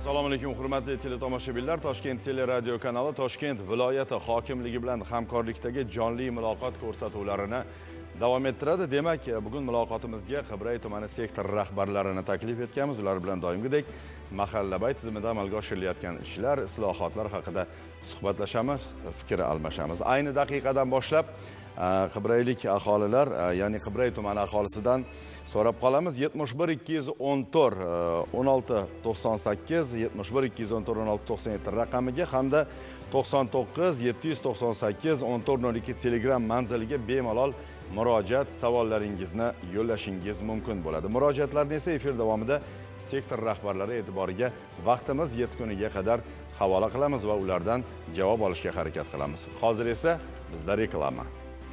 Assalomu alaykum hurmatli teletomoshabinlar. Toshkent teleradio kanali Toshkent viloyati hokimligi bilan hamkorlikdagi jonli muloqot ko'rsatuvlarini davom ettiradi. Demak, bugun muloqotimizga Qibray tumani sektor rahbarlarini taklif etganmiz. Ular bilan doimgidek mahallabay tizimida amalga oshirilayotgan ishlar, islohotlar haqida suhbatlashamiz, fikr almashamiz. Ayni daqiqadan boshlab Qibraylik aholilar, ya'ni Qibray tumani aholisidan so'rab qolamiz. 71 214 16 98 71 214 16 97 raqamiga hamda 99 798 1402 Telegram manziliga bemalol murojaat savollaringizni yo'llashingiz mumkin bo'ladi. Murojaatlarni esa efir davomida sektor rahbarlari e'tiboriga vaqtimiz yetguniga qadar havola qilamiz va ulardan javob olishga harakat qilamiz. Hozir esa bizda reklama.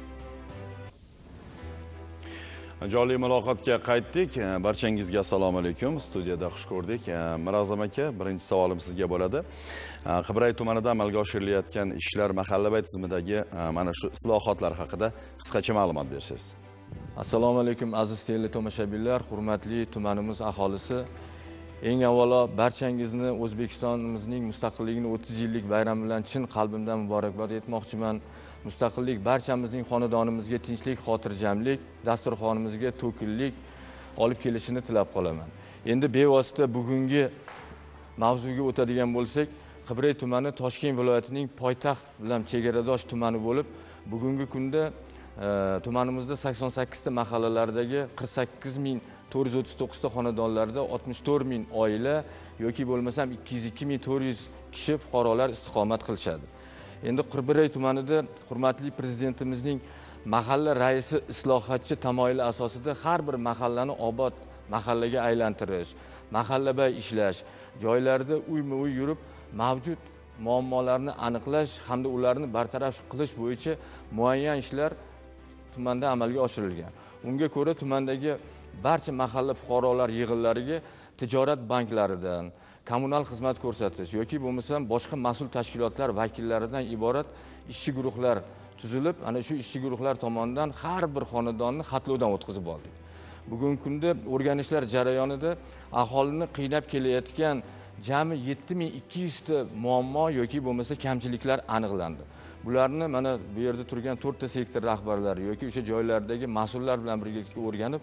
Jonli muloqotga qaytdik. Barchangizga assalomu alaykum. Studiyada xush ko'rdik. Mirazam aka, birinchi savolim sizga bo'ladi. Qibray tumanida amalga oshirilayotgan ishlar, mahallabay tizimidagi mana shu islohotlar haqida qisqacha ma'lumot bersangiz. Assalomu alaykum aziz teletomoshabinlar, hurmatli tumanimiz aholisi. Eng avvalo barchangizni O'zbekistonimizning mustaqilligining 30 yillik bayrami bilan chin qalbimdan muborakbod etmoqchiman. Mustaqillik barchamizning xonadonimizga tinchlik, xotirjamlik, dasturxonimizga to'kinlik olib kelishini tilab qolaman. Endi bevosita bugungi mavzuga o'tadigan bo'lsak, Qibray tumani Toshkent viloyatining poytaxt bilan chegaradosh tumani bo'lib, bugungi kunda tumanimizda 88 ta mahallalardagi 48439 ta xonadonlarda 64000 oila yoki bo'lmasam 202400 kishi fuqarolar istiqomat qilishadi. Endi Qibray tumanida hurmatli prezidentimizning mahalla raisi islohotchi tamoyili asosida har bir mahallani obod mahallaga aylantirish, mahallabay ishlash, joylarda uyma-uy yurib mavjud muammolarni aniqlash hamda ularni bartaraf qilish bo'yicha muayyan ishlar tumanda amalga oshirilgan. Unga ko'ra tumandagi barcha mahalla fuqarolar yig'inlariga tijorat banklaridan, kommunal xizmat ko'rsatish yoki bo'lmasam boshqa mas'ul tashkilotlar vakillaridan iborat ishchi guruhlar tuzilib, ana shu ishchi guruhlar tomonidan har bir xonadonni xatlovdan o'tkazib oldik. Bugungi kunda o'rganishlar jarayonida aholini qiynab kelayotgan jami 7200 ta muammo yoki bo'lmasa kamchiliklar aniqlandi. Bularni mana bu yerda turgan 4 ta sektor rahbarlari yoki o'sha joylardagi mas'ullar bilan birgalikda o'rganib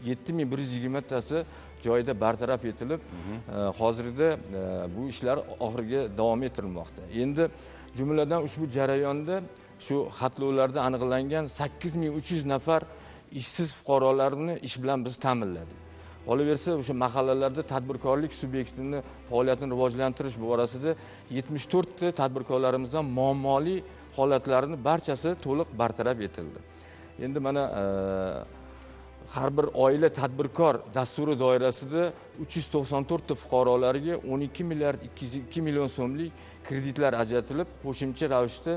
7120 tasi joyida bartaraf etilib, hozirda bu ishlar oxiriga davom ettirilmoqda. Endi jumladan ushbu jarayonda shu xatlovlarda aniqlangan 8300 nafar ishsiz fuqarolarni ish bilan biz ta'minladik. Qolaversa, o'sha mahallalarda tadbirkorlik subyektini faoliyatini rivojlantirish borasida 74 ta tadbirkorlarimizdan muammoli holatlarni barchasi to'liq bartaraf etildi. Endi mana har bir oila tadbirkor dasturi doirasida 394 ta fuqarolarga 12 milliard 202 million so'mlik kreditlar ajratilib, qo'shimcha ravishda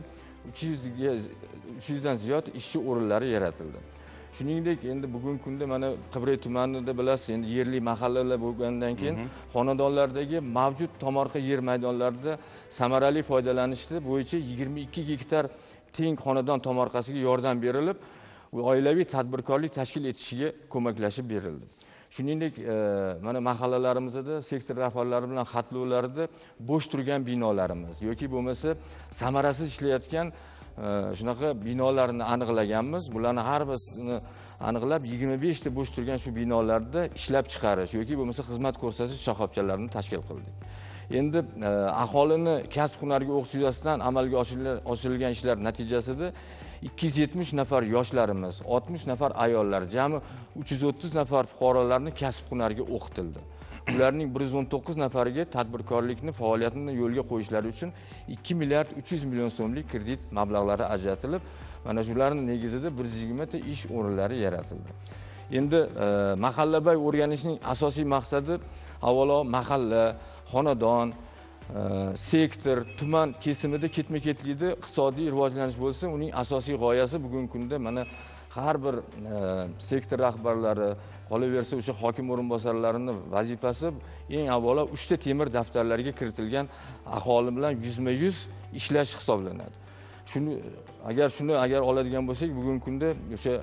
300 dan ziyod ishchi o'rinlari yaratildi. Shuningdek, endi bugungi kunda mana Qibray tumanida bilasiz, endi yerli mahallalar bo'lgandan keyin xonadonlardagi mavjud tomorqa yer maydonlarida samarali foydalanishda bo'yicha 22 gektar teng xonadon tomorqasiga yordam berilib, oilaviy tadbirkorlik tashkil etishiga ko'maklashib berildi. Shuningdek, mana mahallalarimizda sektor rahbarlari bilan xatlovlarda bo'sh turgan binolarimiz yoki bo'lmasa samarasiz ishlayotgan shunaqa binolarni aniqlaganmiz. Bularni har birini aniqlab 25 ta bo'sh turgan shu binolarda ishlab chiqarish yoki bo'lmasa xizmat ko'rsatish shoxobchalarini tashkil qildik. Endi aholini kasb hunariga o'qish yuzasidan amalga oshirilgan ishlar natijasida 270 nafar yoshlarimiz, 60 nafar ayollar, jami 330 nafar fuqarolarni kasb hunariga o'qitildi. Ularning 119 nafariga tadbirkorlikni faoliyatini yo'lga qo'yishlari uchun 2 milliard 300 million so'mlik kredit mablag'lari ajratilib, mana shularning negizida 120 ta ish o'rinlari yaratildi. Endi mahallabay o'rganishning asosiy maqsadi avvalo mahalla, xonadon, sektor, tuman kesimida ketma-ketlikda iqtisodiy rivojlanish bo'lsa, uning asosiy g'oyasi bugungi kunda mana har bir sektor rahbarlari, qolaversa o'sha hokim o'rinbosarlarining vazifasi eng avvalo 3 ta temir daftarlarga kiritilgan aholi bilan yuzma-yuz ishlash hisoblanadi. Shuni agar oladigan bo'lsak, bugungi kunda o'sha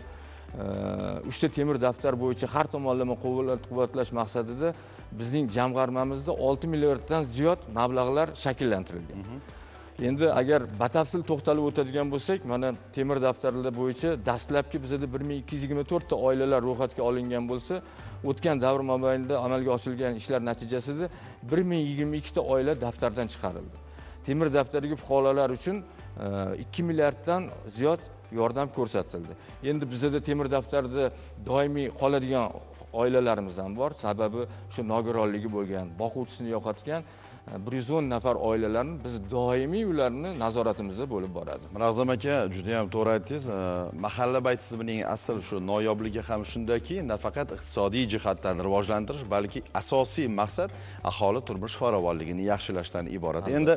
uchta temir daftar bo'yicha har tomonlama quvvatlash maqsadida bizning jamg'armamizda 6 milliarddan ziyod mablag'lar shakllantirilgan. Endi agar batafsil to'xtalib o'tadigan bo'lsak, mana temir daftarlar bo'yicha dastlabki bizda 1224 ta oilalar ro'yxatga olingan bo'lsa, o'tgan davr mobaynida amalga oshirilgan ishlar natijasida 1022 ta oila daftardan chiqarildi. Temir daftardagi fuqarolar uchun 2 milliarddan ziyod yordam ko'rsatildi. Endi bizda temir daftarda doimiy qoladigan oilalarimiz ham bor. Sababi shu nogironligi bo'lgan, boquvchisini yo'qotgan 110 nafar oilalarni biz doimiy ularni nazoratimizda bo'lib boradi. Miroqzam aka, juda ham to'g'ri aytdingiz. Mahalla bay tizimining asl shu noyobligi ham shundaki, nafaqat iqtisodiy jihatdan rivojlantirish, balki asosiy maqsad aholi turmush farovonligini yaxshilashdan iborat. Endi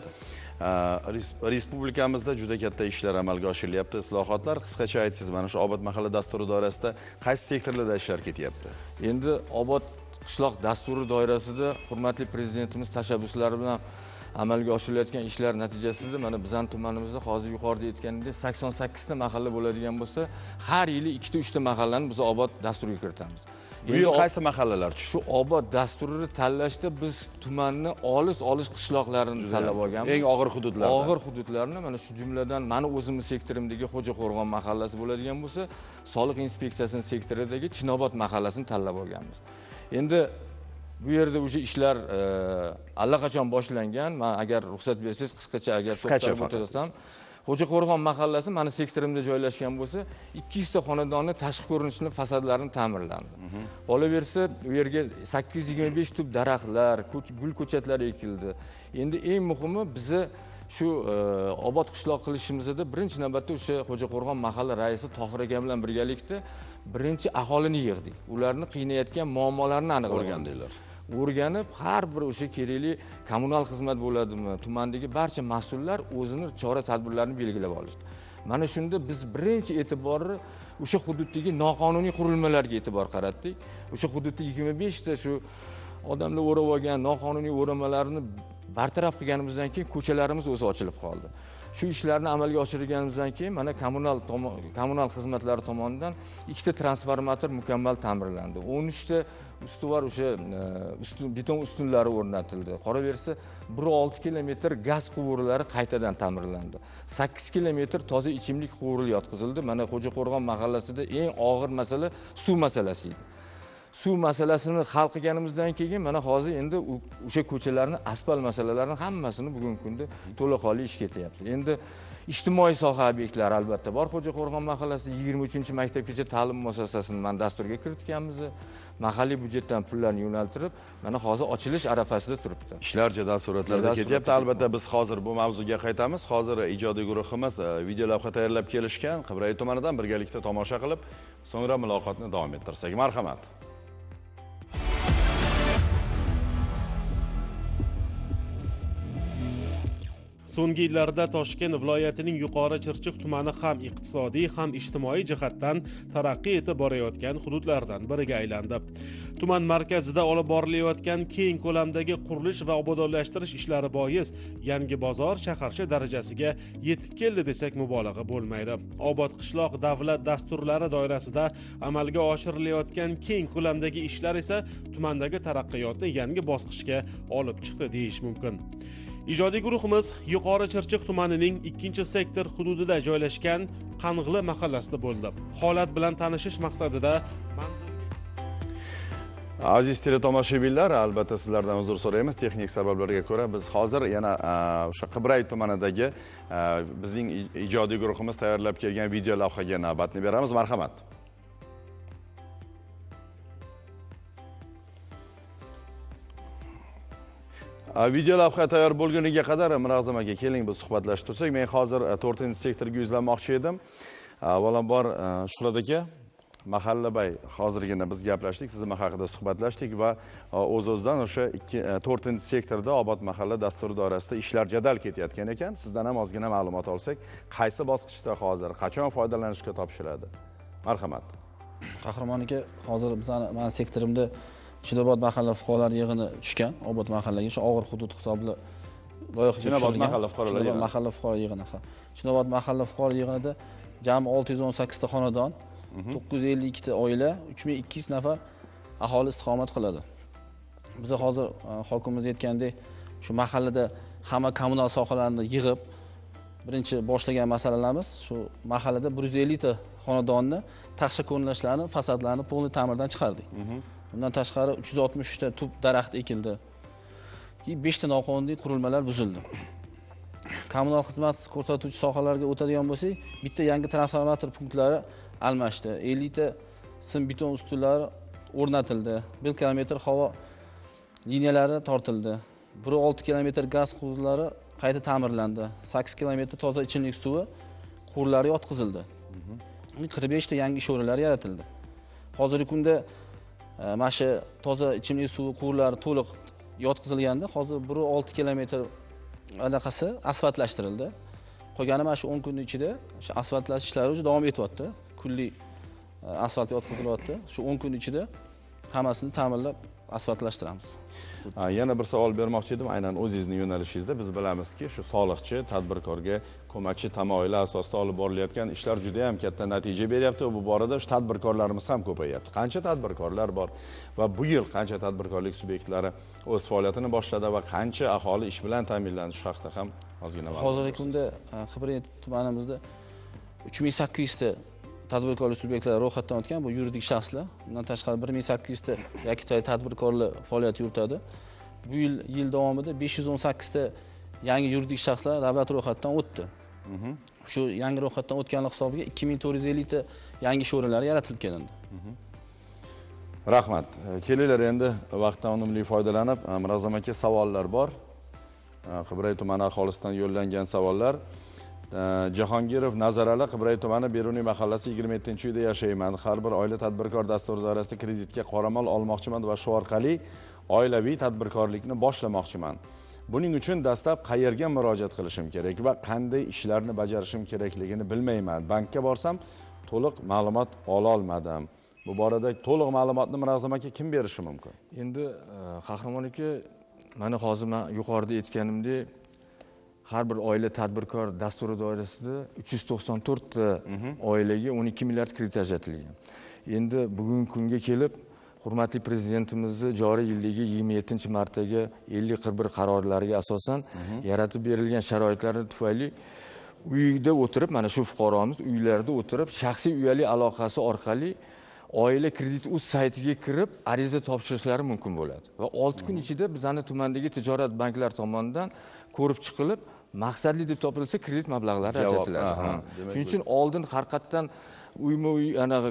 respublikamizda juda katta ishlar amalga oshirilyapti, islohotlar. Qisqacha aytsangiz, mana shu obod mahalla dasturi doirasida qaysi sektorlarda ishlar ketyapti? Endi obod qishloq dasturi doirasida hurmatli prezidentimiz tashabbuslari bilan amalga oshirilayotgan ishlar natijasida mana bizning tumanimizda hozir yuqorida aytganimdek 88 ta mahalla bo'ladigan bo'lsa, har yili 2 ta 3 ta mahallani biz obod dasturiga kiritamiz. Bu yil qaysi mahallalar tushdi? Shu obod dasturini tanlashda biz tumanni olis qishloqlarini tanlab olganmiz. Eng og'ir hududlar. Og'ir hududlarni mana shu jumladan meni o'zimning sektorimdagi Xo'jaqo'rg'on mahallasi bo'ladigan bo'lsa, soliq inspeksiyasining sektoridagi Chinobod mahallasini tanlab olganmiz. Endi bu yerda o'sha ishlar allaqachon boshlangan. Men agar ruxsat bersangiz qisqacha agar to'xtalib o'tirsam, Xo'jaqo'rg'on mahallasi meni sektorimda joylashgan bo'lsa, 200 ta xonadonning tashqi ko'rinishini, fasadlarini ta'mirlandi. Qolaversa, u yerga 825 tub daraxtlar, gul ko'chatlari ekildi. Endi eng muhimi bizni shu obod qishloq qilishimizda birinchi navbatda o'sha Xo'jaqo'rg'on mahalla raisi Tohir aka bilan birgalikda birinchi aholini yig'dik. Ularni qiynayotgan muammolarni aniqlagandilar. O'rganib, har bir o'sha kerakli kommunal xizmat bo'ladimi, tumandagi barcha mas'ullar o'zini chora-tadbirlarini belgilab olishdi. Mana shunda biz birinchi e'tiborni o'sha hududdagi noqonuniy qurilmalarga e'tibor qaratdik. O'sha hududda 25 ta shu odamlar o'rab olgan noqonuniy o'ramalarni bartaraf qilganimizdan keyin ko'chalarimiz o'zi ochilib qoldi. Shu ishlarni amalga oshirganimizdan keyin mana kommunal xizmatlari tomonidan 2 ta transformator mukammal ta'mirlandi. 13 ta ustuvor o'sha beton ustunlari o'rnatildi. Qolaversa 1.6 kilometr gaz quvurlari qaytadan ta'mirlandi. 8 kilometr toza ichimlik quvuri yotqizildi. Mana Xo'jaqo'rg'on mahallasida eng og'ir masala suv masalasi edi. Suv masalasini hal qilganimizdan keyin mana hozir endi o'sha ko'chalarni asfalt masalalarini hammasini bugungi kunda to'laqonli ish ketyapti. Endi ijtimoiy soha obyektlari albatta bor. Xo'jaqo'rg'on mahallasi 23-maktabgacha ta'lim muassasasini men dasturga kiritganmiz. Mahalliy byudjetdan pullarni yo'naltirib, mana hozir ochilish arafasida turibdi. Ishlar jadal sur'atlarda ketyapti. Albatta biz hozir bu mavzuga qaytamiz. Hozir ijodiy guruhimiz video lavha tayyorlab kelishgan. Qibray tumanidan birgalikda tomosha qilib, so'ngra muloqotni davom ettirsak. Marhamat. So'nggi yillarda Toshkent viloyatining Yuqori Chirchiq tumani ham iqtisodiy ham ijtimoiy jihatdan taraqqiy etib borayotgan hududlardan biriga aylandi. Tuman markazida olib borilayotgan keng ko'lamdagi qurilish va obodonlashtirish ishlari bois yangi bozor shaharcha darajasiga yetib keldi desak mubolag'a bo'lmaydi. Obod qishloq davlat dasturlari doirasida amalga oshirilayotgan keng ko'lamdagi ishlar esa tumandagi taraqqiyotni yangi bosqichga olib chiqdi deyish mumkin. Ijodiy guruhimiz Yuqori Chirchiq tumanining 2-sektor hududida joylashgan Qang'li mahallasida bo'ldi. Holat bilan tanishish maqsadida Aziz teletomoshabinlar, albatta sizlardan uzr so'raymiz. Texnik sabablarga ko'ra biz hozir yana o'sha Qibray tumanidagi bizning ijodiy guruhimiz tayyorlab kelgan video lavhaga navbatni beramiz. Marhamat. Video lavha tayyor bo'lguniga qadar Miroqzam aka keling biz suhbatlashib tursak. Men hozir 4-sektorga yuzlanmoqchi edim. Avvalambor Shuhrat aka, Mahalla bay hozirgina biz gaplashdik, siz haqida suhbatlashdik va o'z-o'zidan o'sha 4-sektorda obod mahalla dasturi doirasida ishlar jadal ketayotgan ekan. Sizdan ham ozgina ma'lumot olsak, qaysi bosqichda hozir, qachon foydalanishga topshiriladi? Marhamat. Qahramon aka, hozir men sektorimda Chinobod mahalla fuqarolar yig'ini tushgan, obod mahallaga shu og'ir hudud hisobli loyihaga Chinobod mahalla fuqarolar yig'ini. Mahalla fuqarolar yig'ini. Chinobod mahalla fuqarolar yig'inida jami 618 ta xonadon 952 ta oila, 3200 nafar aholi istiqomat qiladi. Biz hozir hokimimiz aytgandek, shu mahallada hamma kommunal sohalarni yig'ib, birinchi boshlagan masalalarimiz shu mahallada 150 ta xonadonni taxsha ko'rinishlarni, fasadlarni polni ta'mirdan chiqardik. Bundan tashqari 360 ta tub daraxt ekildi. 5 ta noqonuniy qurilmalar buzildi. Kommunal xizmat ko'rsatuvchi sohalarga o'tadigan bo'lsak, bitta yangi transformator punktlari almashdi. 50 ta sim beton ustunlari o'rnatildi. 1 kilometr havo liniyalari tortildi. 1.6 kilometr gaz quvurlari qayta ta'mirlandi. 8 kilometr toza ichimlik suvi quvurlari yotqizildi. 45 ta yangi ish o'rinlari yaratildi. Hozirgi kunda mana shu toza ichimlik suvi quvurlari to'liq yotqizilganda, hozir 1.6 kilometr anaqasi asfaltlashtirildi. Qolgani mana shu 10 kun ichida o'sha asfaltlash ishlari o'zi davom etyapti. Kunlik asfalt yotqizilyapti. Shu 10 kun ichida hammasini ta'mirlab asfaltlashtiramiz. Yana bir savol bermoqchi edim, aynan o'zingizning yo'nalishingizda. Biz bilamizki, shu soliqchi tadbirkorga ko'makchi tamoyili asosida olib borilayotgan ishlar juda ham katta natija beryapti va bu borada shu tadbirkorlarimiz ham ko'payyapti. Qancha tadbirkorlar bor va bu yil qancha tadbirkorlik subyektlari o'z faoliyatini boshladi va qancha aholi ish bilan ta'minlandi, shu haqida ham ozgina ma'lumot. Hozirgi kunda Xibret tumanimizda 3800 ta tadbirkorlik subyektlari ro'yxatdan o'tgan, bu yuridik shaxslar. Bundan tashqari 1800 ta yakitoy tadbirkorlar faoliyat yuritadi. Bu yil davomida 518 ta yangi yuridik shaxslar davlat ro'yxatidan o'tdi. Shu yangi ro'yxatdan o'tganlik hisobiga 2450 ta yangi ish o'rinlari yaratilib kelindi. Rahmat. Kelinglar endi vaqtdan unumli foydalanib, Mirazam aka savollar bor. Qibray tumani aholisidan yo'llangan savollar. Jahongirov Nazarali, Qibray tumani Beruniy mahallasi 27-uyda yashayman. Har bir oila tadbirkor dasturi doirasida kreditga qoramol olmoqchiman va shu orqali oilaviy tadbirkorlikni boshlamoqchiman. Buning uchun dastlab qayerga murojaat qilishim kerak va qanday ishlarni bajarishim kerakligini bilmayman. Bankka borsam to'liq ma'lumot ola olmadim. Bu borada to'liq ma'lumotni Mirazam aka kim berishi mumkin? Endi Qahramon aka, mana hozir men yuqorida aytganimdek, har bir oila tadbirkor dasturi doirasida 394 ta oilaga 12 milliard kredit ajratilgan. Endi bugungi kunga kelib, hurmatli prezidentimizni joriy yildagi 27-martaga 50-41 qarorlariga asosan yaratib berilgan sharoitlar tufayli uyda o'tirib, mana shu fuqaromiz uylarida o'tirib, shaxsiy uyali aloqasi orqali oila kredit uz saytiga kirib ariza topshirishlari mumkin bo'ladi va 6 kun ichida bizning tumandagi tijorat banklari tomonidan ko'rib chiqilib, maqsadli deb topilsa kredit mablag'lari ajratiladi. Shuning uchun oldin haqiqatdan uyma-uy,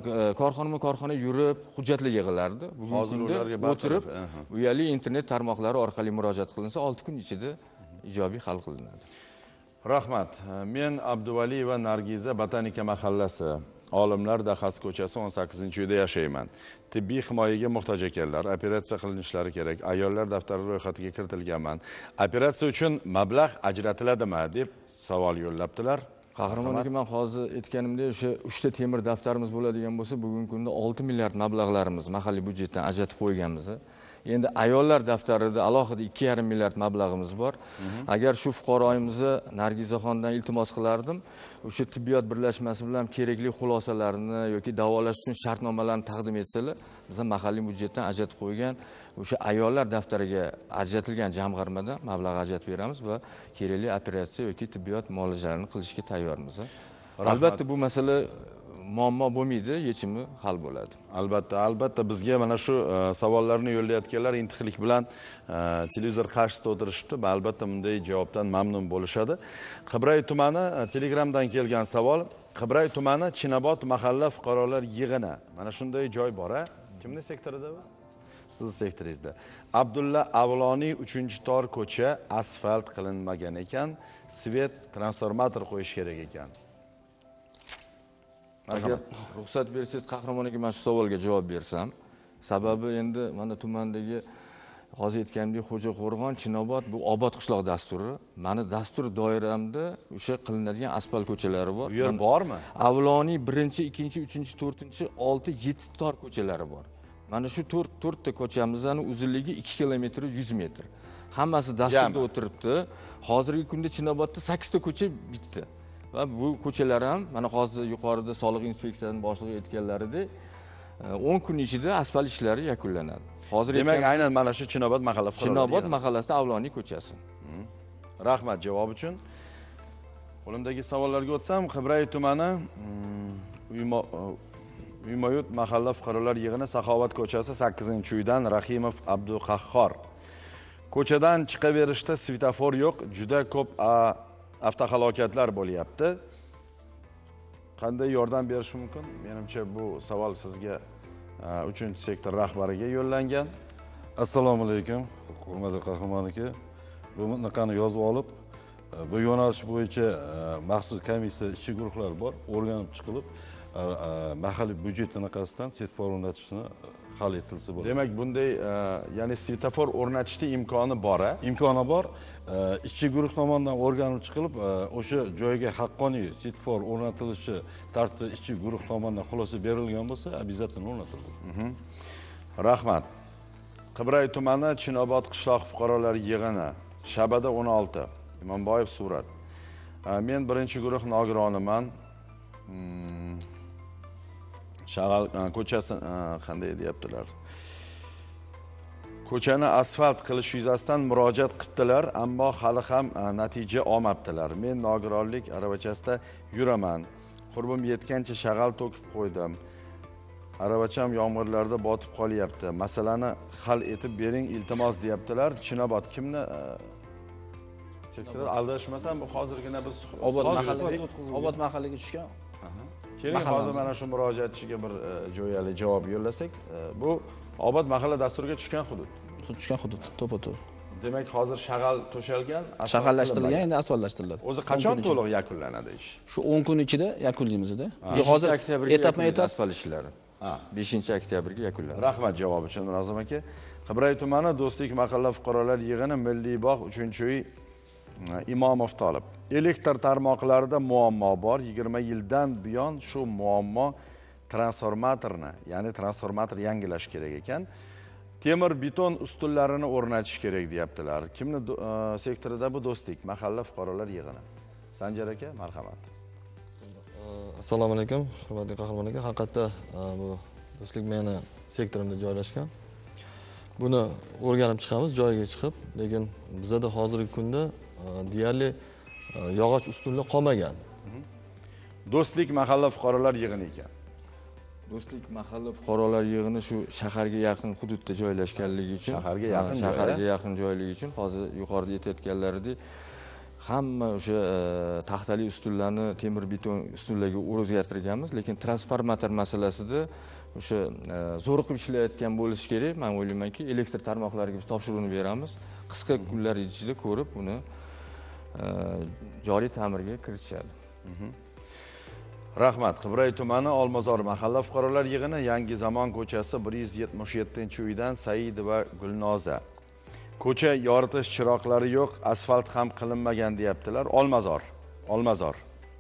korxona yurib, hujjatlar yig'ilardi. Hozir ularga o'tirib, uyali internet tarmoqlari orqali murojaat qilinsa, 6 kun ichida ijobiy hal qilinadi. Rahmat. Men Abduvali va Nargiza Botanika mahallasi, Olimlar dahasi ko'chasi 18-uyda yashayman. Tibbiy himoyaga muhtoj ekanlar, operatsiya qilinishlari kerak. Ayollar daftari ro'yxatiga kiritilganman. Operatsiya uchun mablag' ajratiladimi deb savol yo'llabdilar. Qahramon aka, men hozir aytganimdek, o'sha 3 ta temir daftarimiz bo'ladigan bo'lsa, bugungi kunda 6 milliard mablag'larimiz mahalliy byudjetdan ajratib qo'yganmiz. Endi ayollar daftarida alohida 2,5 milliard mablag'imiz bor. Agar shu fuqaroyimizni Nargizaxondan iltimos qilardim, o'sha tibbiyot birlashmasi bilan kerakli xulosalarni yoki davolash uchun shartnomalarni taqdim etsalar, biz mahalliy byudjetdan ajratib qo'ygan o'sha ayollar daftariga ajratilgan jamg'armadan mablag' ajratib beramiz va kerakli operatsiya yoki tibbiyot muolajalarini qilishga tayyormiz. Albatta bu masala muammo bo'lmaydi, yechimi hal bo'ladi. Albatta bizga mana shu savollarni yo'llayotganlar intiqlik bilan televizor qarshisida o'tirishibdi. Albatta bunday javobdan mamnun bo'lishadi. Qibray tumani Telegramdan kelgan savol. Qibray tumani Chinobod mahalla fuqarolar yig'ini. Mana shunday joy bor-a? Kimning sektorida bu? Siz sektoringizda. Abdulla Avloniy 3-tor ko'cha asfalt qilinmagan ekan, svet transformator qo'yish kerak ekan. Agar ruxsat bersangiz, Qahramon aka, men shu savolga javob bersam, sababi endi mana tumandagi hozir aytgandek Xo'jaqo'rg'on, Chinobod bu obod qishloq dasturi. Meni dastur doiramda o'sha qilinadigan asfalt ko'chalari bor. Bu yer bormi? Avloniy 1-chi, 2-chi, 3-chi, 4-chi, 6-7 tor ko'chalari bor. Mana shu 4 ta ko'chamizning uzunligi 2 kilometr 100 metr. Hammasi dasturda o'tiribdi. Hozirgi kunda Chinobodda 8 ta ko'cha bitdi. va bu ko'chalar ham mana hozir yuqorida soliq inspeksiyasining boshlig'i aytganlaridek 10 kun ichida asfalt ishlari yakunlanadi. Hozir Demak, aynan mana shu Chinobod mahalla fuqarolari. Chinobod mahallasida Avloniy ko'chasi. Rahmat javob uchun. Qo'limdagi savollarga o'tsam, Qibray tumani Uymoyut mahalla fuqarolar yig'ini Saxovat ko'chasi 8-uydan Rahimov Abduqahhor. Ko'chadan chiqaverishda svetofor yo'q, juda ko'p avtohalokatlar bo'lyapti. Qanday yordam berish mumkin? Menimcha bu savol sizga 3-sektor rahbariga yo'llangan. Assalomu alaykum, hurmatli qahramon aka. Bunaqani yozib olib, bu yo'nalish bo'yicha maxsus komissiya ishchi guruhlar bor, o'rganib chiqilib, mahalliy byudjet anaqasidan svetofor o'rnatishni hal etilsa bo'ladi. Demak, bunday ya'ni svetofor o'rnatishda imkoni bor. Imkoni bor. Ishchi guruh tomonidan o'rganib chiqilib, o'sha joyga haqqoniy svetofor o'rnatilishi tartibida ishchi guruh tomonidan xulosa berilgan bo'lsa, обязательно o'rnatiladi. Rahmat. Qibray tumani Chinobod qishloq fuqarolar yig'ini Shabada 16. Imomboyev surat. Men birinchi guruh nogironiman. Shag'al ko'chasi qanday deyaptilar? Ko'chani asfalt qilish yuzasidan murojaat qildilar, ammo hali ham natija olmabdilar. Men nogironlik aravachasida yuraman. Qurbim yetgancha shag'al to'kib qo'ydim. Aravacham yomg'irlarda botib qolyapti. Masalani hal etib bering, iltimos deyaptilar. Chinobod kimni sektorda aldashmasam, bu hozirgina biz Obod mahallaga tushgan. Keling, hozir mana shu murojaatchiga bir jo'yali javob yo'llasak, bu Obod mahalla dasturiga tushgan hudud. Tushgan hudud, to'pa-to'g'ri. Demak, hozir shag'al to'shalgan, Shag'allashtirilgan, endi asfaltlashtiriladi. O'zi qachon to'liq yakunlanadi ish? Shu 10 kun ichida yakunlaymiz-da. Hozir oktyabrga etap asfalt ishlari. 5-oktyabrga yakunlanadi. Rahmat javob uchun, Nozim aka. Qibray tumani Do'stlik mahalla fuqarolar yig'ini Milliy bog' 3-uy Imomov Tolib. Elektr tarmoqlarida muammo bor. 20 yildan buyon shu muammo transformatorni, ya'ni transformator yangilash kerak ekan. Temir beton ustunlarini o'rnatish kerak deyaptilar. Kimni sektorida bu Do'stlik mahalla fuqarolar yig'ini? Sanjar aka, marhamat. Assalomu alaykum, hurmatli qahramon aka. Haqiqatda bu Do'stlik meni sektorimda joylashgan. Buni o'rganib chiqamiz joyiga chiqib, lekin bizda hozirgi kunda deyarli yog'och ustunlar qolmagan. Do'stlik mahalla fuqarolar yig'ini ekan. Do'stlik mahalla fuqarolar yig'ini shu shaharga yaqin hududda joylashganligi uchun, shaharga yaqin joyligi uchun hozir yuqorida aytayotganlaridek hamma o'sha taxtali ustunlarni temir beton ustunlarga o'zgartirganmiz, lekin transformator masalasida o'sha zo'riqib ishlayotgan bo'lishi kerak. Men o'ylaymanki, elektr tarmoqlariga topshiriqni beramiz. Qisqa kunlar ichida ko'rib, uni joriy ta'mirga kiritishadi. Rahmat. Qibray tumani Olmazor mahalla fuqarolar yig'ini Yangi Zamon ko'chasi 177-uydan Saidova Gulnoza. Ko'cha yoritish chiroqlari yo'q, asfalt ham qilinmagan deyaptilar. Olmazor.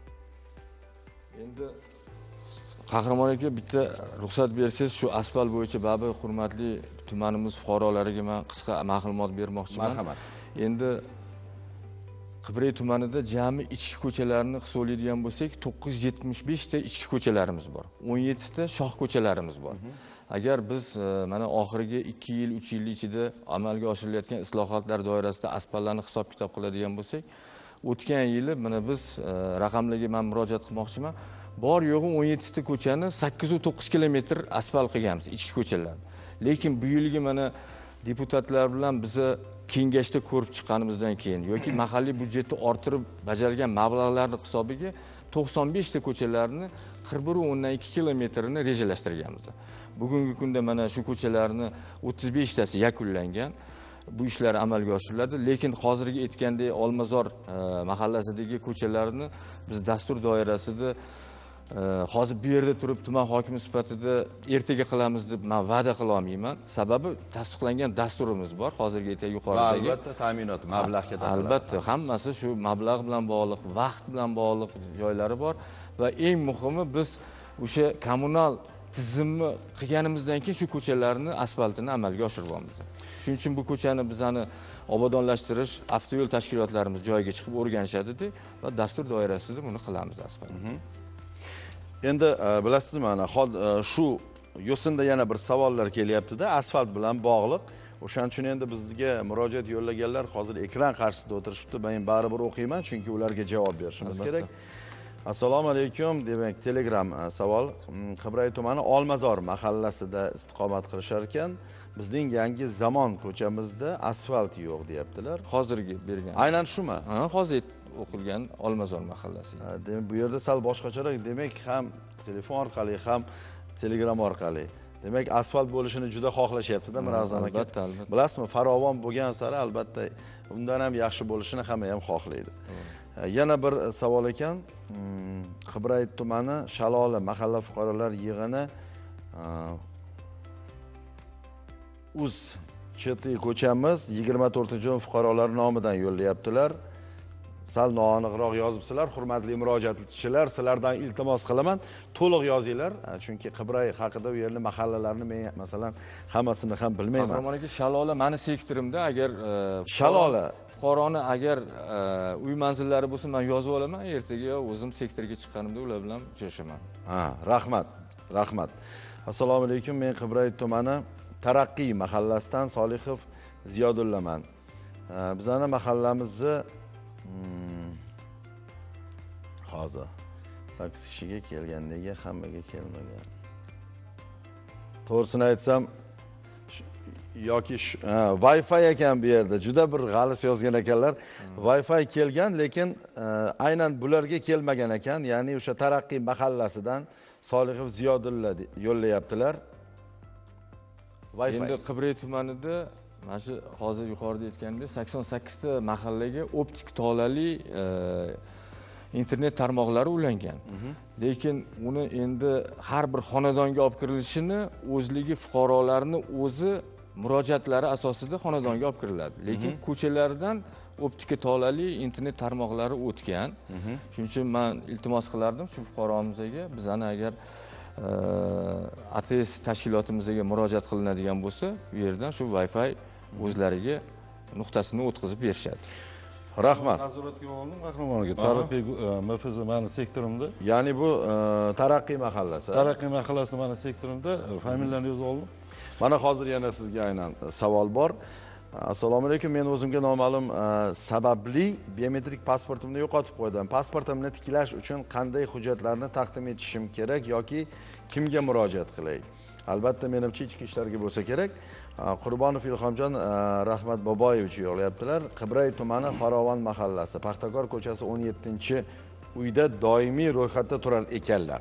Endi qahramon aka, bitta ruxsat bersangiz, shu asfalt bo'yicha baribir hurmatli tumanimiz fuqarolariga men qisqa ma'lumot bermoqchiman. Marhamat. Endi Qibray tumanida jami ichki ko'chalarni hisoblaydigan bo'lsak, 975 ta ichki ko'chalarimiz bor. 17 ta shoh ko'chalarimiz bor. Agar biz mana oxirgi 2 yil, 3 yil ichida amalga oshirilayotgan islohotlar doirasida asfaltlarni hisob-kitob qiladigan bo'lsak, o'tgan yili mana biz raqamlarga men murojaat qilmoqchiman. Bor yo'g'i 17 ta ko'chani 8-9 kilometr asfalt qilganmiz, ichki ko'chalarni. Lekin bu yilgi mana deputatlar bilan biza kengashda ko'rib chiqqanimizdan keyin yoki mahalliy byudjetni orttirib bajargan mablag'larning hisobiga 95 ta ko'chalarni 41,2 kilometrini rejalashtirganmiz. Bugungi kunda mana shu ko'chalarni 35 tasi yakunlangan. Bu ishlar amalga oshiriladi, lekin hozirgi aytgandek Olmazor mahallasidagi ko'chalarni biz dastur doirasida hozir bu yerda turib tuman hokimi sifatida ertaga qilamiz deb men va'da qila olmayman. Sababi tasdiqlangan dasturimiz bor. Hozirgi yuqoridagi albatta ta'minot, mablag' ketadi. Albatta, hammasi shu mablag' bilan bog'liq, vaqt bilan bog'liq joylari bor va eng muhimi biz o'sha kommunal tizimni qilganimizdan keyin shu ko'chalarni asfaltini amalga oshirib olamiz. Shuning uchun bu ko'chani bizani obodonlashtirish avtoyo'l tashkilotlarimiz joyiga chiqib o'rganishadi va dastur doirasida buni qilamiz asfalt. Endi bilasizmi, mana shu yo'sinda yana bir savollar kelyapti-da, asfalt bilan bog'liq. O'shaning uchun endi bizga murojaat yo'llaganlar hozir ekran qarshisida o'tirishibdi. Men baribir o'qiyman, chunki ularga javob berishimiz kerak. Assalomu alaykum, demak, Telegram savol. Qibray tumani Olmazor mahallasida istiqomat qilishar ekan, bizning yangi zamon ko'chamizda asfalt yo'q, deyaptilar. Hozirgi bergan. Aynan shumi? Ha, hozir o'qilgan Olmazor mahallasi. Demak, bu yerda sal boshqacharoq, demak, ham telefon orqali, ham Telegram orqali. Demak, asfalt bo'lishini juda xohlashyapti-da Mirazam aka. Albatta, albatta. Bilasizmi, farovon bo'lgan sari albatta undan ham yaxshi bo'lishini hamma ham xohlaydi. Yana bir savol ekan. Qibray tumani Shalola mahalla fuqarolar yig'ini uz cheti ko'chamiz 24-iyun fuqarolar nomidan yo'llayaptilar. Sal noaniqroq yozibsizlar, hurmatli murojaatchilar, sizlardan iltimos qilaman, to'liq yozinglar, chunki Qibray haqida u yerning mahallalarni men masalan hammasini ham bilmayman. Qahramon aka, Shalola mani sektorimda, agar Shalola fuqaroni agar uy manzillari bo'lsa, men yozib olaman, ertaga o'zim sektorga chiqqanimda ular bilan uchrashaman. Ha, rahmat. Assalomu alaykum, men Qibray tumani Taraqqiy mahallasidan Solihov Ziyodullaman. Bizning mahallamizni hozir 8 kishiga kelgan, nega hammaga kelmagan? To'g'risini aytsam, yoki Wi-Fi ekan bu yerda, juda bir g'alis yozgan ekanlar. Wi-Fi kelgan, lekin aynan bularga kelmagan ekan, ya'ni o'sha Taraqqiy mahallasidan Solihov Ziyodulla yo'llayaptilar. Wi-Fi. Endi Qibray tumanida mana shu hozir yuqorida aytgandek 88 ta mahallaga optik tolali internet tarmoqlari ulangan. Lekin uni endi har bir xonadonga olib kirilishini o'zligi fuqarolarning o'zi murojaatlari asosida xonadonga olib kiriladi. Lekin ko'chalardan optika tolali internet tarmoqlari o'tgan. Shuning uchun men iltimos qilardim shu fuqaromizga, bizani agar ATS tashkilotimizga murojaat qilinadigan bo'lsa, bu yerdan shu Wi-Fi o'zlariga nuqtasini o'tkazib berishadi. Rahmat. Nazoratga oldim, Qahramon aka. Taraqqiy MFZ mani sektorimda. Ya'ni bu Taraqqiy mahallasi. Taraqqiy mahallasi mani sektorimda, familiyani yozib oldim. Mana hozir yana sizga aynan savol bor. Assalomu alaykum, men o'zimga noma'lum sababli biometrik pasportimni yo'qotib qo'ydim. Pasportimni tiklash uchun qanday hujjatlarni taqdim etishim kerak yoki kimga murojaat qilay? Albatta, menimcha ichki ishlarga bo'lsa kerak. Qurbonov Ilhomjon Rahmat Boboyevich yo'llayaptilar. Qibray tumani Farovon mahallasi, Paxtakor ko'chasi 17-uyda doimiy ro'yxatda turar ekanlar.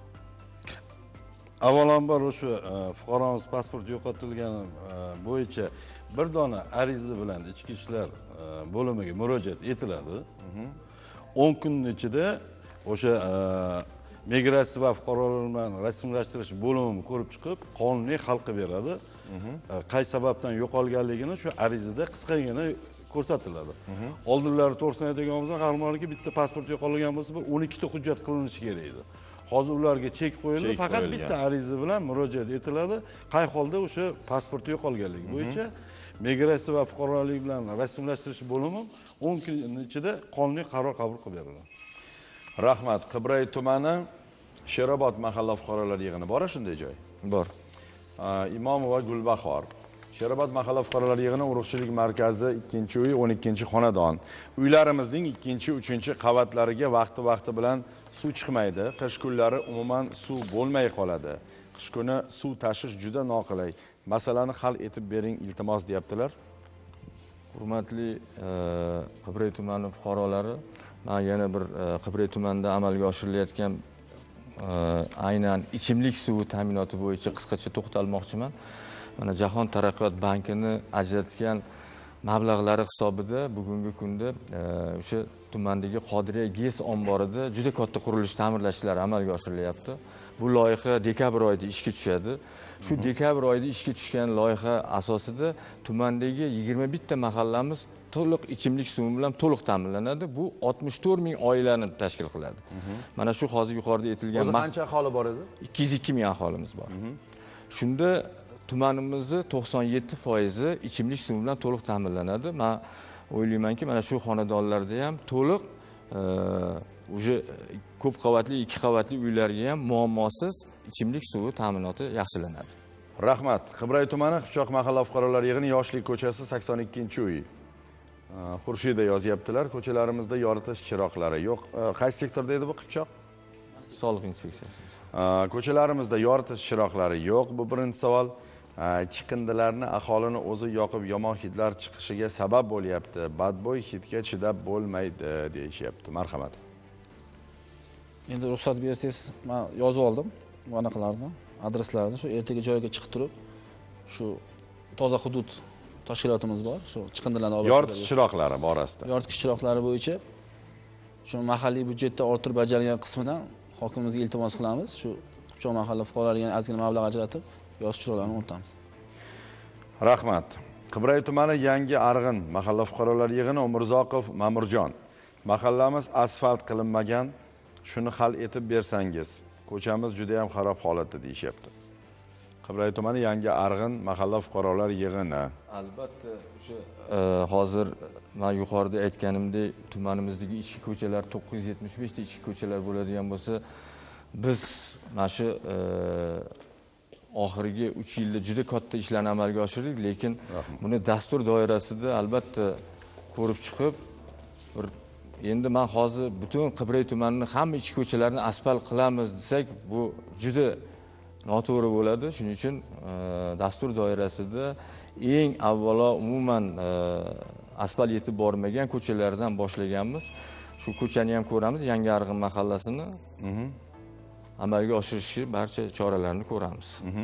Avvalambor o'sha fuqaromiz pasport yo'qotilgani bo'yicha bir dona ariza bilan ichki ishlar bo'limiga murojaat etiladi. 10 kun ichida o'sha migratsiya va fuqarolar bilan rasmiylashtirish bo'limini ko'rib chiqib, qonuniy hal qilib beradi. Qay sababdan yo'qolganligini shu arizada qisqagina ko'rsatiladi. Oldinlari to'g'risini aytadigan bo'lsak, Qahramoniki bitta pasport yo'qolgan bo'lsa, 12 ta hujjat qilinishi kerak edi. Hozir ularga chek qo'yildi, faqat bitta ariza bilan murojaat etiladi. Qay holda o'sha pasport yo'qolganligi bo'yicha migratsiya va fuqarolik bilan rasmiylashtirish bo'limi 10 kun ichida qonuniy qaror qabul qilib beradi. Rahmat. Qibray tumani Sherobod mahalla fuqarolar yig'ini bor shunday joy? Bor. Imomova Gulbahor. Sherobod mahalla fuqarolar yig'ini urug'chilik markazi 2-uy 12-xonadon. Uylarimizning 2-3 qavatlariga vaqti bilan suv chiqmaydi. Qish kunlari umuman suv bo'lmay qoladi. Qish kuni suv tashish juda noqulay. Masalani hal etib bering iltimos deyaptilar. Hurmatli Qibray tumani fuqarolari, men yana bir Qibray tumanida amalga oshirilayotgan aynan ichimlik suvi ta'minoti bo'yicha qisqacha to'xtalmoqchiman. Mana Jahon taraqqiyot bankini ajratgan mablag'lari hisobida bugungi kunda o'sha tumandagi Qodiriya GES omborida juda katta qurilish ta'mirlash ishlari amalga oshirilyapti. Bu loyiha dekabr oyida ishga tushadi. Shu dekabr oyida ishga tushgan loyiha asosida tumandagi 21 ta mahallamiz to'liq ichimlik suvi bilan to'liq ta'minlanadi. Bu 64 ming oilani tashkil qiladi. Mana shu hozir yuqorida aytilgan qancha aholi bor edi? 202 ming aholimiz bor. Shunda tumanimizni 97% ichimlik suvi bilan to'liq ta'minlanadi. Men o'ylaymanki, mana shu xonadonlarda ham to'liq уже ko'p qavatli, 2 qavatli uylarga ham muammosiz ichimlik suvi ta'minoti yaxshilanadi. Rahmat. Qibray tumani Qipchoq mahalla fuqarolar yig'ini Yoshlik ko'chasi 82-uy. Xurshida yozyaptilar. Ko'chalarimizda yoritish chiroqlari yo'q. Qaysi sektorda edi bu Qipchoq? Soliq inspeksiyasi. Ko'chalarimizda yoritish chiroqlari yo'q. Bu birinchi savol. Chiqindilarni aholini o'zi yoqib yomon hidlar chiqishiga sabab bo'lyapti. Badbo'y hidga chidab bo'lmaydi deyishyapti. Marhamat. Endi ruxsat bersangiz, men yozib oldim anaqalarni, adreslarni. Shu ertaga joyiga chiqib turib, shu toza hudud tashkilotimiz bor. Shu chiqindilarni olib yoritish chiroqlari borasida. Yoritish chiroqlari bo'yicha shu mahalliy byudjetda orttirib bajarilgan qismidan hokimimizga iltimos qilamiz. Shu Qipchoq mahalla fuqarolariga ozgina mablag' ajratib, yoritish chiroqlarini o'rnatamiz. Rahmat. Qibray tumani Yangi Arg'in mahalla fuqarolar yig'ini Umurzoqov Ma'murjon. Mahallamiz asfalt qilinmagan, shuni hal etib bersangiz. Ko'chamiz juda ham xarob holatda deyishyapti. Qibray tumani Yangi Arg'in mahalla fuqarolar yig'ini. Albatta, o'sha hozir men yuqorida aytganimdek, tumanimizdagi ichki ko'chalar 975 ta ichki ko'chalar bo'ladigan bo'lsa, biz mana shu oxirgi 3 yilda juda katta ishlarni amalga oshirdik, lekin buni dastur doirasida albatta ko'rib chiqib, endi men hozir butun Qibray tumanining hamma ichki ko'chalarini asfalt qilamiz desak, bu juda noto'g'ri bo'ladi. Shuning uchun dastur doirasida eng avvalo umuman asfalt yetib bormagan ko'chalardan boshlaganmiz. Shu ko'chani ham ko'ramiz, Yangi Arg'in mahallasini. Amalga oshirishga barcha choralarni ko'ramiz.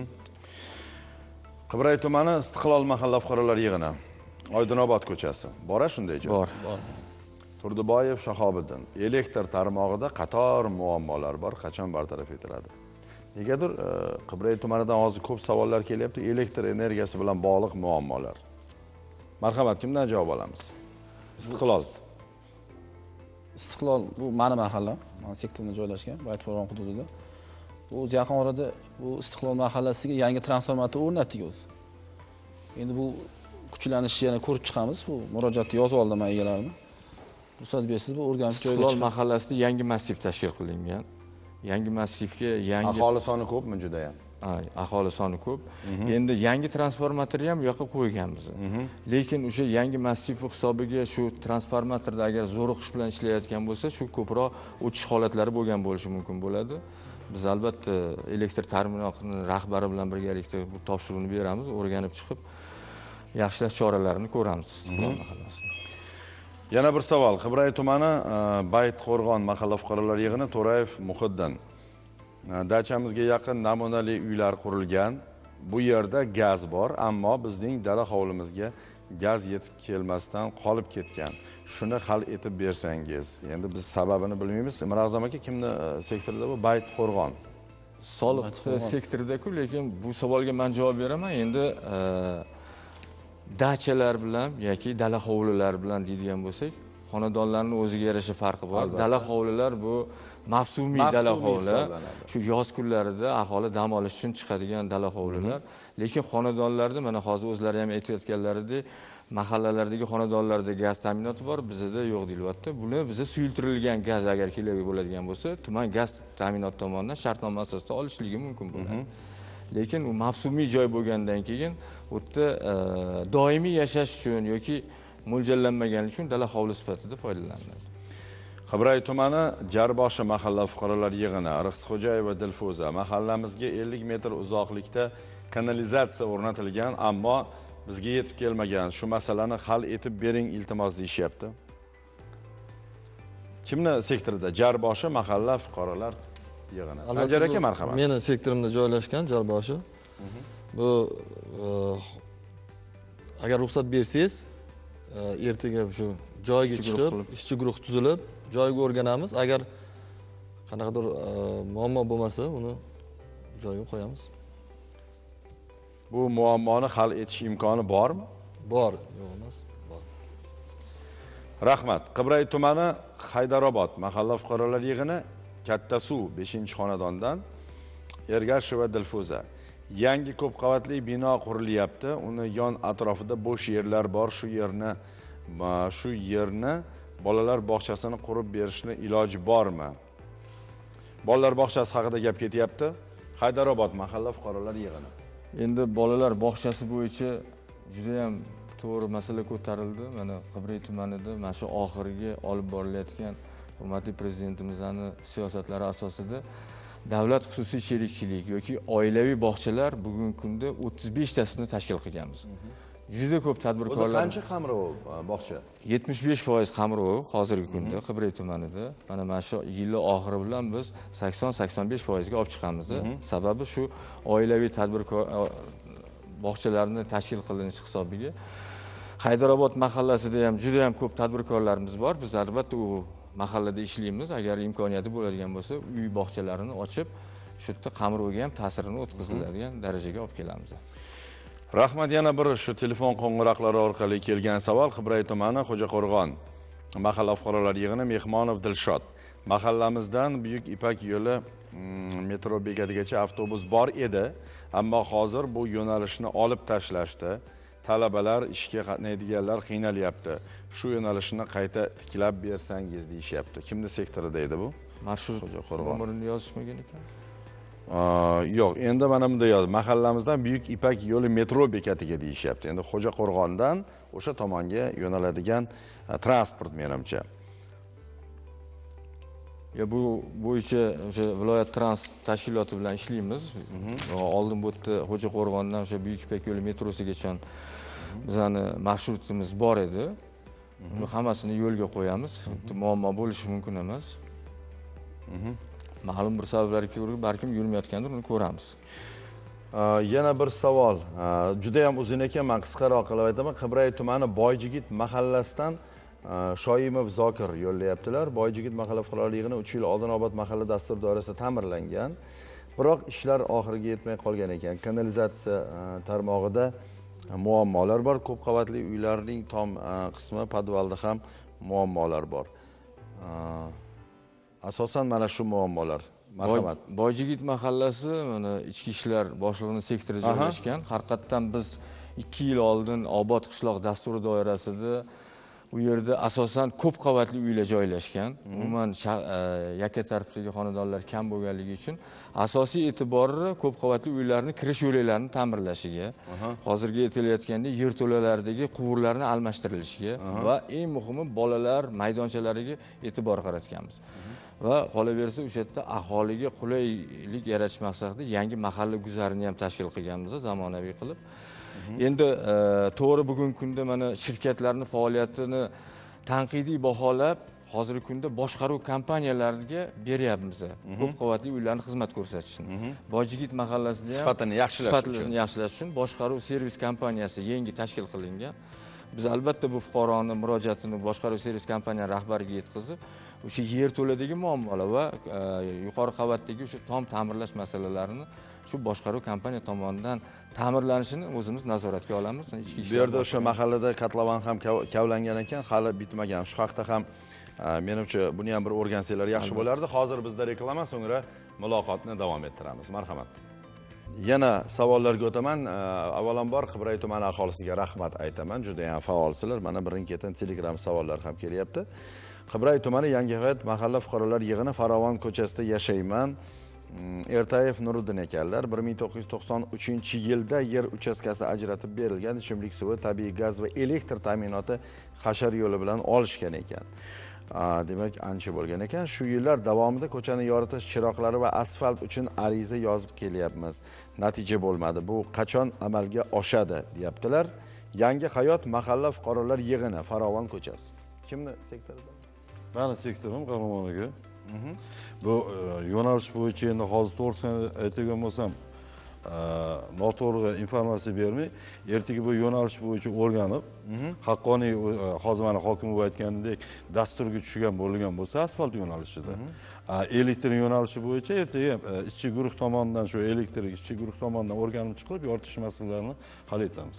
Qibray tumani Istiqlol mahalla fuqarolar yig'ini. Oydinobod ko'chasi. Bora shunday joy? Bor. Turdiboyev Shahobiddin. Elektr tarmog'ida qator muammolar bor. Qachon bartaraf etiladi? Negadir Qibray tumanidan hozir ko'p savollar kelyapti. Elektr energiyasi bilan bog'liq muammolar. Marhamat, kimdan javob olamiz? Istiqlol. Istiqlol bu mani mahallam, mani sektorda joylashgan, Baytqo'rg'on hududida. Bu yaqin orada bu Istiqlol mahallasiga yangi transformator o'rnatdik o'zi. Endi bu kuchlanishni yana ko'rib chiqamiz. Bu murojaatni yozib oldim men egalarimni. Ruxsat bersiz, bu o'rganish joyiga Istiqlol mahallasida yangi massiv tashkil qilingan. Yangi massivga yangi aholi soni ko'pmi juda ham? Aholi soni ko'p. Endi yangi transformatorni ham yoqib qo'yganmiz. Lekin o'sha yangi massiv hisobiga shu transformatorda agar zo'riqish bilan ishlayotgan bo'lsa, shu ko'proq o'tish holatlari bo'lgan bo'lishi mumkin bo'ladi. Biz albatta elektr ta'minotini rahbari bilan birgalikda bu topshiriqni beramiz, o'rganib chiqib yaxshilash choralarini ko'ramiz Istiqlol mahallasida. Yana bir savol. Qibray tumani Baytqo'rg'on mahalla fuqarolar yig'ini To'rayev Muhiddin. Dachamizga yaqin namunali uylar qurilgan. Bu yerda gaz bor, ammo bizning dala hovlimizga gaz yetib kelmasdan qolib ketgan. Shuni hal etib bersangiz. Endi biz sababini bilmaymiz. Mirazam aka kimni sektorida bu? Baytqo'rg'on. Soliq sektorida-ku, lekin bu savolga men javob beraman. Endi dachalar bilan yoki dala hovlilar bilan deydigan bo'lsak, xonadonlarning o'ziga yarasha farqi bor. Dala hovlilar bu mavsumiy dala hovlilar. Shu yoz kunlarida aholi dam olish uchun chiqadigan dala hovlilar. Lekin xonadonlarda mana hozir o'zlari ham aytayotganlaridek, mahallalardagi xonadonlarda gaz ta'minoti bor, bizda yo'q deyilyapti. Buni biza suyultirilgan gaz agar kerak bo'ladigan bo'lsa, tuman gaz ta'minoti tomonidan shartnoma asosida olishligi mumkin bo'ladi. Lekin u mavsumiy joy bo'lgandan keyin u yerda doimiy yashash uchun yoki mo'ljallanmagani uchun dala hovli sifatida foydalaniladi. Qibray tumani Jarboshi mahalla fuqarolar yig'ini Rixsixo'jayeva Dilfuza. Mahallamizga 50 metr uzoqlikda kanalizatsiya o'rnatilgan, ammo bizga yetib kelmagan. Shu masalani hal etib bering iltimos deyishyapti. Kimni sektorida? Jarboshi mahalla fuqarolar yig'ini. Sanjar aka, marhamat. Meni sektorimda joylashgan Jarboshi. Bu agar ruxsat bersangiz, ertaga shu joyga chiqib, ishchi guruh tuzilib, joyiga o'rganamiz. Agar qanaqadir muammo bo'lmasa, uni joyiga qo'yamiz. Bu muammoni hal etish imkoni bormi? Bor, yo'q emas, bor. Rahmat. Qibray tumani Haydarobod mahalla fuqarolar yig'ini Katta suv 5-xonadondan Ergasheva Dilfuza. Yangi ko'p qavatli bino qurilyapti. Uni yon atrofida bo'sh yerlar bor. Shu yerni bolalar bog'chasini qurib berishni iloji bormi? Bolalar bog'chasi haqida gap ketyapti. Haydarobod mahalla fuqarolar yig'ini. Endi bolalar bog'chasi bo'yicha juda ham to'g'ri masala ko'tarildi. Mana Qibray tumanida mana shu oxirgi olib borilayotgan hurmatli prezidentimizning siyosatlari asosida davlat xususiy sherikchilik yoki oilaviy bog'chalar bugungi kunda 35 tasini tashkil qilganmiz. Juda ko'p tadbirkorlar. O'zi qancha qamrov bog'cha? 75% qamrov hozirgi kunda Qibray tumanida. Mana shu yilning oxiri bilan biz 80-85% ga olib chiqamiz. Sababi shu oilaviy tadbirkor bog'chalarni tashkil qilinishi hisobiga. Haydarobod mahallasida ham juda ham ko'p tadbirkorlarimiz bor. Biz albatta u mahallada ishlaymiz. Agar imkoniyati bo'ladigan bo'lsa, uy bog'chalarini ochib, shu yerda qamrovga ham ta'sirini o'tkaziladigan darajaga olib kelamiz. Rahmat, yana bir shu telefon qo'ng'iroqlari orqali kelgan savol. Qibray tumani Xo'jaqo'rg'on mahalla fuqarolar yig'ini Mehmonov Dilshod. Mahallamizdan Buyuk Ipak yo'li metro bekatigacha avtobus bor edi, ammo hozir bu yo'nalishni olib tashlashdi. Talabalar, ishga qatnaydiganlar qiynalyapti. Shu yo'nalishni qayta tiklab bersangiz deyishyapti. Kimni sektorida edi bu? Marshrut nomerini yozishmagan ekan. Yo'q, endi mana bunda yoz. Mahallamizdan Buyuk Ipak yo'li metro bekatiga deyishyapti. Endi Xo'jaqo'rg'ondan o'sha tomonga yo'naladigan transport menimcha. Bu bo'yicha o'sha viloyat transport tashkiloti bilan ishlaymiz. Oldin bu yerda Xo'jaqo'rg'ondan o'sha Buyuk Ipak yo'li metrosigacha bizning marshrutimiz bor edi. Uni hammasini yo'lga qo'yamiz. Muammo bo'lishi mumkin emas. Ma'lum bir sabablarga ko'ra balkim yurmayotgandir, uni ko'ramiz. Yana bir savol. Juda ham uzun ekan, men qisqaroq qilib aytaman. Qibray tumani Boyjigit mahallasidan Shoimov Zokir yo'llayaptilar. Boyjigit mahalla fuqarolar yig'ini 3 yil oldin Obod mahalla dastur doirasida ta'mirlangan. Biroq ishlar oxiriga yetmay qolgan ekan. Kanalizatsiya tarmog'ida muammolar bor. Ko'p qavatli uylarning tom qismi podvalda ham muammolar bor. Asosan mana shu muammolar. Marhamat. Boyjigit mahallasi mana ichki ishlar boshlig'ining sektori joylashgan. Haqiqatan biz 2 yil oldin Obod qishloq dasturi doirasida u yerda asosan ko'p qavatli uylar joylashgan. Umuman yakka tartibdagi xonadonlar kam bo'lganligi uchun asosiy e'tibori ko'p qavatli uylarning kirish yo'laklarini ta'mirlashiga, hozirgi aytilayotgandek yerto'lalaridagi quvurlarni almashtirilishiga va eng muhimi bolalar maydonchalariga e'tibor qaratganmiz. Va qolaversa o'sha yerda aholiga qulaylik yaratish maqsadida yangi mahalla guzarini ham tashkil qilganmiz, zamonaviy qilib. Endi to'g'ri bugungi kunda mana shirkatlarning faoliyatini tanqidiy baholab, hozirgi kunda boshqaruv kompaniyalariga beryapmiz. Ko'p qavatli uylarni xizmat ko'rsatishni. Boyjigit mahallasida ham sifatini yaxshilash uchun boshqaruv servis kompaniyasi yangi tashkil qilingan. Biz albatta bu fuqaroning murojaatini boshqaruv servis kompaniyasi rahbariga yetkazib, o'sha yerto'ladagi muammolar va yuqori qavatdagi o'sha tom ta'mirlash masalalarini shu boshqaruv kompaniya tomonidan ta'mirlanishini o'zimiz nazoratga olamiz. Bu yerda o'sha mahallada kotlovan ham kavlangan ekan, hali bitmagan. Shu haqda ham menimcha buni ham bir o'rgansanglar yaxshi bo'lardi. Hozir bizda reklama, so'ngra muloqotni davom ettiramiz. Marhamat. Yana savollarga o'taman. Avvalambor Qibray tumani aholisiga rahmat aytaman. Juda ham faolsizlar. Mana birin-ketin Telegram savollar ham kelyapti. Qibray tumani Yangihayot mahalla fuqarolar yig'ini Farovon ko'chasida yashayman. Ertayev Nuriddin ekanlar. 1993-yilda yer uchastkasi ajratib berilgan, ichimlik suvi, tabiiy gaz va elektr ta'minoti hashar yo'li bilan olishgan ekan. Demak, ancha bo'lgan ekan. Shu yillar davomida ko'chani yoritish chiroqlari va asfalt uchun ariza yozib kelyapmiz. Natija bo'lmadi. Bu qachon amalga oshadi, deyaptilar. Yangi hayot mahalla fuqarolar yig'ini Farovon ko'chasi. Kimni sektorida? Meni sektorim Qahramon aka. Bu yo'nalish bo'yicha endi hozir to'g'risini aytadigan bo'lsam, noto'g'ri informatsiya bermay, ertaga bu yo'nalish bo'yicha o'rganib, haqqoniy hozir mana hokim aytganidek dasturga tushgan bo'lgan bo'lsa, asfalt yo'nalishida, elektr yo'nalishi bo'yicha ertaga ishchi guruh tomonidan shu elektr ishchi guruh tomonidan o'rganib chiqib, yoritish masalalarini hal etamiz.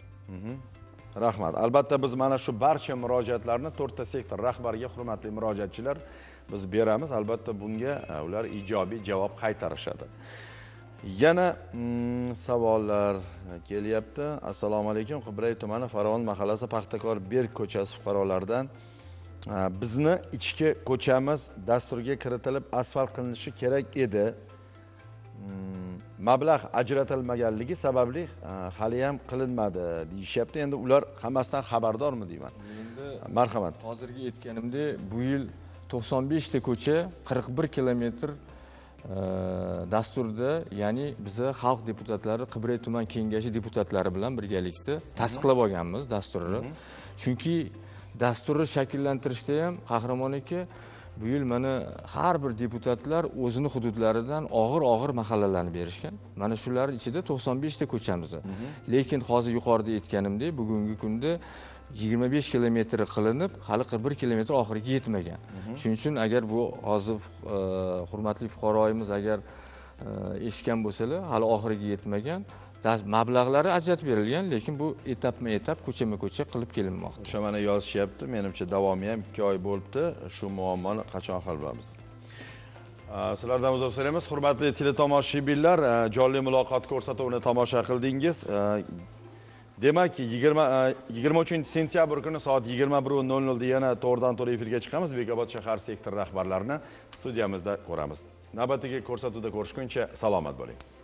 Rahmat. Albatta biz mana shu barcha murojaatlarni 4 ta sektor rahbariga, hurmatli murojaatchilar, biz beramiz. Albatta bunga ular ijobiy javob qaytarishadi. Yana savollar kelyapti. Assalomu alaykum. Qibray tumani Farovon mahallasi Paxtakor Berk ko'chasi fuqarolaridan bizni ichki ko'chamiz dasturga kiritilib asfalt qilinishi kerak edi. Mablag' ajratilmaganligi sababli hali ham qilinmadi deyishyapti. Endi ular hammasidan xabardormi deyman. Marhamat. Hozirgi aytganimdek, bu yil 95 ta ko'cha 41 kilometr dasturda, ya'ni biza xalq deputatlari Qibray tuman kengashi deputatlari bilan birgalikda tasdiqlab olganmiz dasturni. Chunki dasturni shakllantirishda ham Qahramon aka bu yil mana har bir deputatlar o'zini hududlaridan og'ir mahallalarni berishgan. Mana shular ichida 95 ta ko'chamiz. Lekin hozir yuqorida aytganimdek, bugungi kunda 25 kilometr qilinib, hali 41 kilometr oxiriga yetmagan. Shuning uchun agar bu hozir hurmatli fuqaroyimiz agar eshitgan bo'lsalar, hali oxiriga yetmagan, mablag'lari ajratib berilgan, lekin bu etapma-etap, ko'chama-ko'cha qilib kelinmoqda. O'sha mana yozishyapti. Menimcha davomi ham 2 oy bo'libdi. Shu muammoni qachon hal qilamiz? Sizlardan uzr so'raymiz. Hurmatli teletomoshabinlar, jonli muloqot ko'rsatuvini tomosha qildingiz. Demak, 23-sentyabr kuni soat 21:00 da yana to'g'ridan-to'g'ri efirga chiqamiz. Bekobod shahar sektor rahbarlarini studiyamizda ko'ramiz. Navbatdagi ko'rsatuvda ko'rishguncha salomat bo'ling.